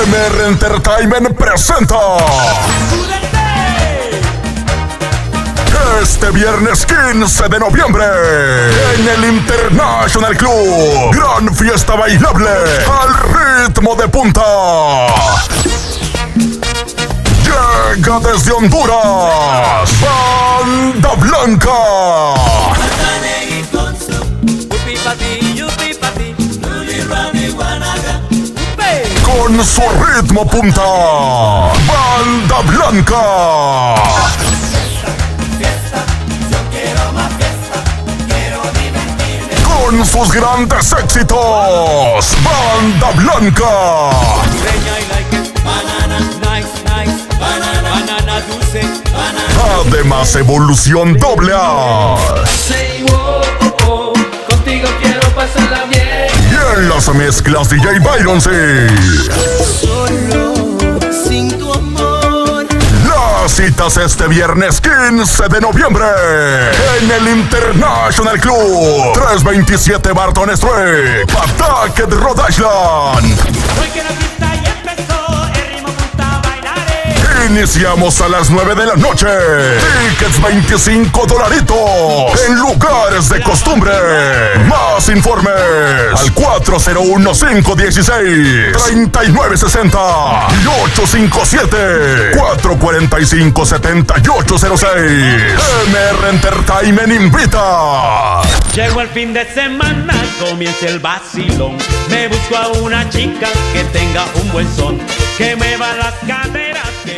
MR Entertainment presenta este viernes 15 de noviembre en el International Club, gran fiesta bailable al ritmo de punta. Llega desde Honduras Banda Blanca con su ritmo punta. Banda Blanca con sus grandes éxitos. Banda Blanca. Además, Evolución Doble A. Contigo quiero pasarla bien. Y en las mezclas DJ Byron C. Solo sin tu amor. Las citas este viernes 15 de noviembre en el International Club, 327 Barton Street, Pawtucket, Rhode Island. Hoy que la fiesta ya empezó, el ritmo punta bailaré. Iniciamos a las 9 de la noche. Tickets $25 en lugares de costumbre. Más informes al 401-516-3960 y 857-445-7806. MR Entertainment invita. Llegó el fin de semana, comienza el vacilón. Me busco a una chica que tenga un buen son, que mueva las caderas.